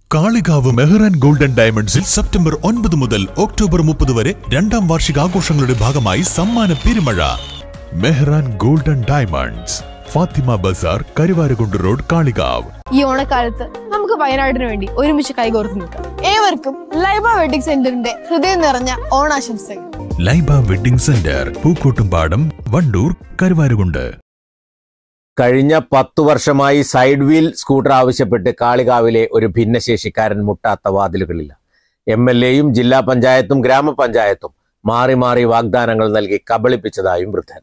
Kalikavu Mehran golden ഡയമണ്ട്സിൽ September 9 മുതൽ October 30 വരെ രണ്ടാം വാർഷികാഘോഷങ്ങളുടെ ഭാഗമായി സമ്മാന പെരുമഴ. Mehran golden diamonds, Fathima Bazar, Karuvarakundu road, Kalikavu. ഈ ഓണക്കാലത്ത് നമുക്ക് വയനാടിന് വേണ്ടി ഒരുമിച്ച് കൈകോർത്ത് നിൽക്കാം. ഏവർക്കും ലൈബ വെഡിംഗ് സെന്ററിന്റെ ഹൃദയം നിറഞ്ഞ ഓണാശംസകൾ. Laiba wedding centre, Pookkottumpadam, Wandoor, Karuvarakundu. കഴിഞ്ഞ 10 വർഷമായി സൈഡ് വീൽ സ്കൂട്ടർ ആവശ്യപ്പെട്ട് കാളികാവിലെ ഒരു ഭിന്നശേഷിക്കാരൻ മുട്ടാത്ത വാതിലുകളില്ല. MLA-യും ജില്ലാ പഞ്ചായത്തും ഗ്രാമപഞ്ചായത്തും മാറി മാറി വാഗ്ദാനങ്ങൾ നൽകി കബളിപ്പിച്ചതായും വൃദ്ധൻ.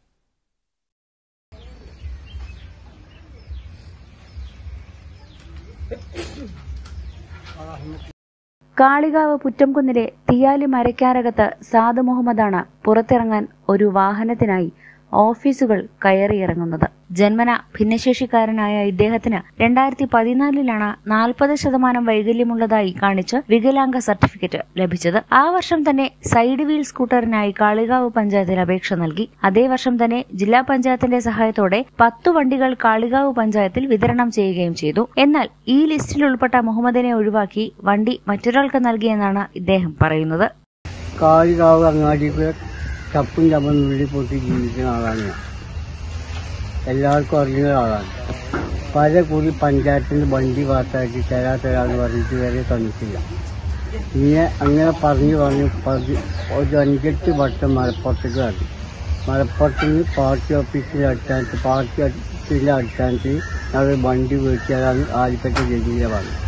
കാളികാവ് പുറ്റംകുന്നിലെ തിയാലി മരക്കാരകത്ത് സാദ് മുഹമ്മദാണ് പുറത്തിറങ്ങാൻ ഒരു വാഹനത്തിനായി ഓഫീസുകൾ കയറിയിറങ്ങുന്നത്. ജന്മന ഭിന്നശേഷിക്കാരനായ ഇദ്ദേഹത്തിന് 2014-ലാണ് 40% വൈകല്യമുള്ളതായി കാണിച്ച് വികലാംഗ സർട്ടിഫിക്കറ്റ് ലഭിച്ചത്. ആ വർഷം തന്നെ സൈഡ് വീൽ സ്കൂട്ടറിനായി കാളികാവ് പഞ്ചായത്തിൽ അപേക്ഷ നൽകി. അതേ വർഷം തന്നെ ജില്ലാ പഞ്ചായത്തിന്റെ സഹായത്തോടെ 10 വണ്ടികൾ കാളികാവ് പഞ്ചായത്തിൽ വിതരണം ചെയ്യുകയും ചെയ്തു. എന്നാൽ ഈ ലിസ്റ്റിൽ ഉൾപ്പെട്ട മുഹമ്മദിനെ ഒഴിവാക്കി വണ്ടി മറ്റൊരാൾക്ക് നൽകിയെന്നാണ് ഇദ്ദേഹം പറയുന്നത്. കാളികാവ് അങ്ങാടിക്ക് ചപ്പും ചമ്മന്നുള്ളി പൊട്ടി ജീവിക്കുന്ന ആളാണ് ഞാൻ. എല്ലാവർക്കും അറിയുന്ന ആളാണ്. പല കൂടി പഞ്ചായത്തിന് വണ്ടി പാസ്സാക്കി തരാന്ന് പറഞ്ഞിട്ട് വരെ തന്നിട്ടില്ല. ഇങ്ങനെ അങ്ങനെ പറഞ്ഞു ഒരു 5-8 വട്ടം മലപ്പുറത്തേക്ക് കണ്ടു. മലപ്പുറത്ത് നിന്ന് പാർട്ടി ഓഫീസിൻ്റെ അടിസ്ഥാനത്തിൽ ഞങ്ങൾ വണ്ടി മേടിച്ചാലാണ് ആലിപ്പറ്റ ജലീല പറഞ്ഞത്.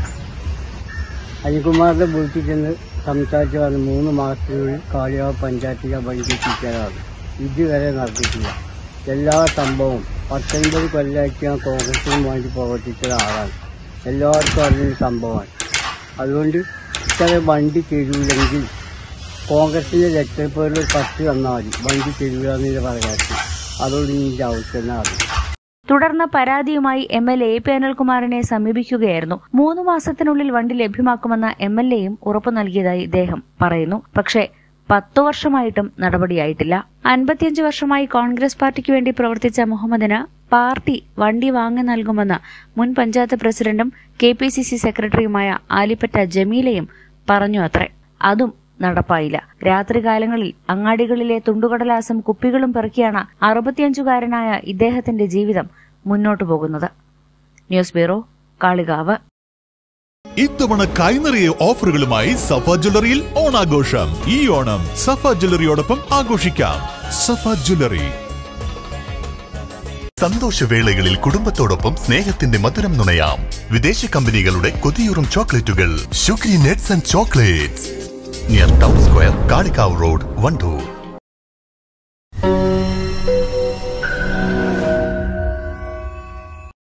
അനിൽകുമാറിന്റെ വീട്ടിൽ ചെന്ന് സംസാരിച്ച് പറഞ്ഞ് 3 മാസത്തിനുള്ളിൽ കാളികാവ് പഞ്ചായത്തിലെ വണ്ടി എത്തിക്കാനാണ്. ഇതുവരെ നടത്തിയിട്ടില്ല. എല്ലാ സംഭവവും 19 കൊല്ലമായിട്ട് ഞാൻ കോൺഗ്രസിന് വേണ്ടി പ്രവർത്തിച്ച ആളാണ്. എല്ലാവർക്കും അറിയുന്ന സംഭവമാണ്. അതുകൊണ്ട് ഇത്ര വണ്ടി തരൂല്ലെങ്കിൽ കോൺഗ്രസിന്റെ ലെറ്റർ പേരിൽ 10 തന്നാൽ മതി. വണ്ടി തരൂലെന്ന് പറയാത്ത അതുകൊണ്ട് ഇതിൻ്റെ ആവശ്യം തന്നെ അറിയും. തുടർന്ന് പരാതിയുമായി MLA AP അനിൽകുമാറിനെ സമീപിക്കുകയായിരുന്നു. 3 മാസത്തിനുള്ളിൽ വണ്ടി ലഭ്യമാക്കുമെന്ന് MLA-യും ഉറപ്പു നൽകിയതായി ഇദ്ദേഹം പറയുന്നു. പക്ഷേ 10 വർഷമായിട്ടും നടപടിയായിട്ടില്ല. 55 വർഷമായി കോൺഗ്രസ് പാർട്ടിക്ക് വേണ്ടി പ്രവർത്തിച്ച മുഹമ്മദിന് പാർട്ടി വണ്ടി വാങ്ങി നൽകുമെന്ന് മുൻ പഞ്ചായത്ത് പ്രസിഡന്റും KPCC സെക്രട്ടറിയുമായ ആലിപ്പറ്റ ജമീലയും പറഞ്ഞു അത്രേ. അതും നടപ്പായില്ല. രാത്രികാലങ്ങളിൽ അങ്ങാടികളിലെ തുണ്ടുകടലാസും കുപ്പികളും പെറുക്കിയാണ് 65-കാരനായ ഇദ്ദേഹത്തിന്റെ ജീവിതം മുന്നോട്ടു പോകുന്നത്. News bureau, Kalikavu. ഇത്തവണ കൈനിറിയ ഓഫറുകളുമായി സഫ ജ്വല്ലറിയിൽ ഓണാഘോഷം. ഈ ഓണം സഫ ജ്വല്ലറിയോടൊപ്പം ആഘോഷിക്കാം. സഫ ജ്വല്ലറി. സന്തോഷവേളകളിൽ കുടുംബത്തോടൊപ്പം സ്നേഹത്തിന്റെ മധുരം നുണയാം. വിദേശ കമ്പനികളുടെ കൊതിയൂറും ചോക്ലേറ്റുകൾ. Sugary nets and chocolates, near town square, Kalikavu road, Wandoor.